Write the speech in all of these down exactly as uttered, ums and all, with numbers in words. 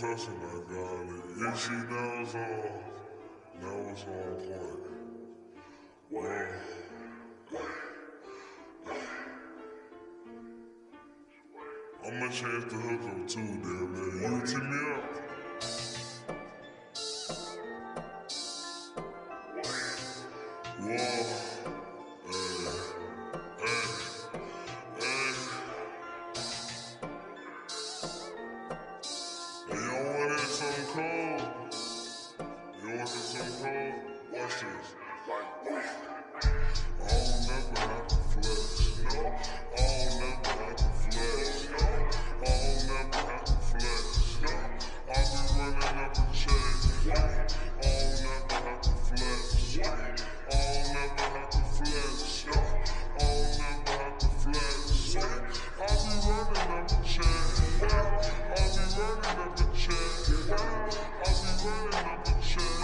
cussing, I got it. If she knows all, now it's on point. Well, I'ma change the hook up too, there, man. You tee me up. Whoa, hey, hey, hey. Hey, y'all want it something cold? You want something cold? Watch this. I don't never have to flex, no. I don't never have to flex, no. I don't never have to flex, no. I be running up a check, I don't never have to flex, no. I don't never have to flex, no. I don't never have to flex, no. I be running up a check, I be running up a check, I be running up a check,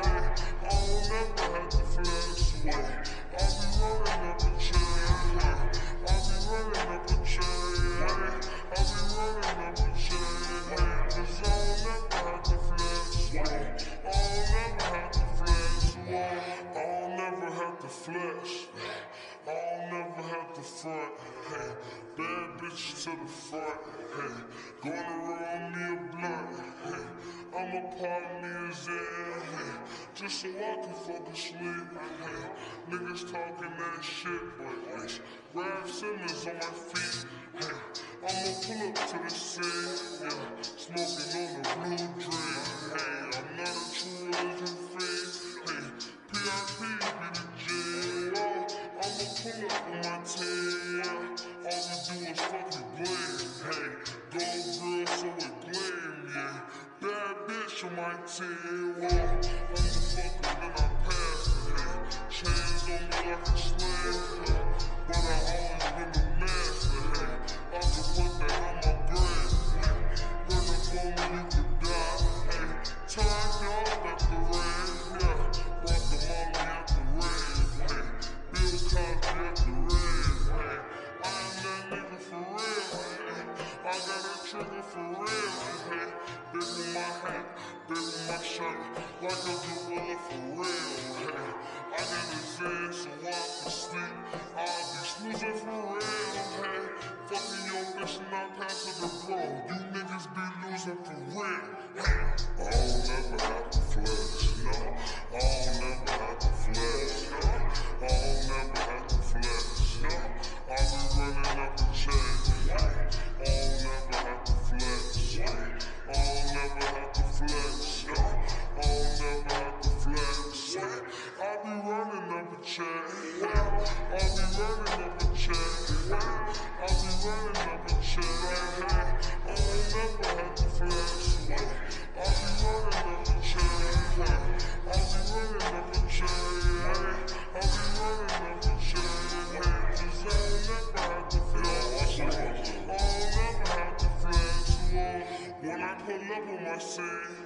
I don't never have to flex, no. I be running up a check, I be running up a check, I be running up a check, cause I don't never have to flex, no. I don't never have to flex, no. I don't never have to flex, I don't never have to front, hey. Bad bitches to the front, hey. Gonna roll me a blunt, hey. I'ma pop me a Zan, hey. Just so I can fucking sleep, hey. Niggas talking that shit, but it's Rev Simmons on my feet, hey. I'ma pull up to the scene, yeah. Smoking on the blue dream, hey. I'm not a true religion fiend, hey. P I P be the G, whoa. I'ma pull up on my team, yeah. All we do is fucking blame, hey. Gold grill so it gleam, yeah. Bad bitch on my team, whoa. I'm the fucker then I pass it, hey. Chains on me like a slave, hey. But I always been a master, hey. I can put that on my brain, hey. Run up on me, you could die, hey. Turned up at the rain, yeah. Brought the molly at the rain, hey. Bill Cosby at the rain, hey. I am that nigga for real, hey. I got a trigger for real, hey. Big with my hat, big with my shirt, like a gorilla for real, hey. I got a Zen so I can sleep, I'll be snoozing for real, hey. Fucking your bitch and I pass it to bro, you niggas be losing for real, hey. I don't never have to flex, no. I don't never have to flex, no. I don't never have to flex, no. I be running up a check, hey. I don't never have to flex, hey. I don't never have to flex, no. I don't never have to flex, hey. I be running up a check, hey. I be running up a check, hey. I be running up a check, hey. I don't never have to flex, hey. I be running up a check, hey. I be running up a check, hey. I be running up a check, hey. Cause I don't never have to flex, hey. I don't never have to flex, hey. When I pull up on my scene,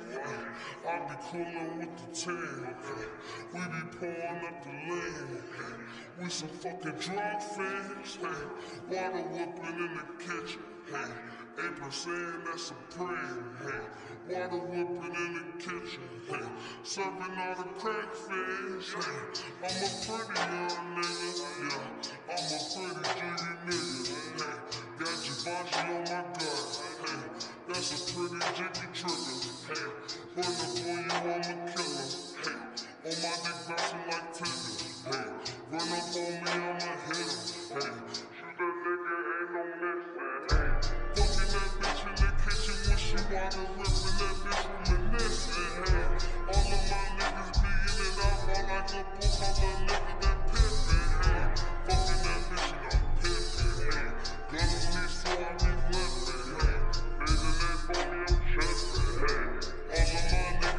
I be coolin' with the team, we be pouring up the lean, we some fucking drug fiends, water whipping in the kitchen, eight percent that's supreme, water whipping in the kitchen, serving all the crack fiends, I'm a pretty young nigga, yeah, I'm a pretty jiggy nigga, got Givenchy on my gun, that's a pretty jiggy trigger, hey. Run up on you, I'm a killer, hey. On my dick bouncing like Tinder, hey. Run up on me, I'ma hit him, hey. Shoot that nigga, ain't no missing, hey. Fucking that bitch in the kitchen when she water whipping that bitch reminiscing, hey. All of my niggas be in it out, all like a book, I'm a nigga that pimpin', hey. Fucking that bitch and I'm pimpin', hey. Gun on me so I be limpin', hey. Baby, they phony, I'm trippin', hey. All of my niggas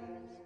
no.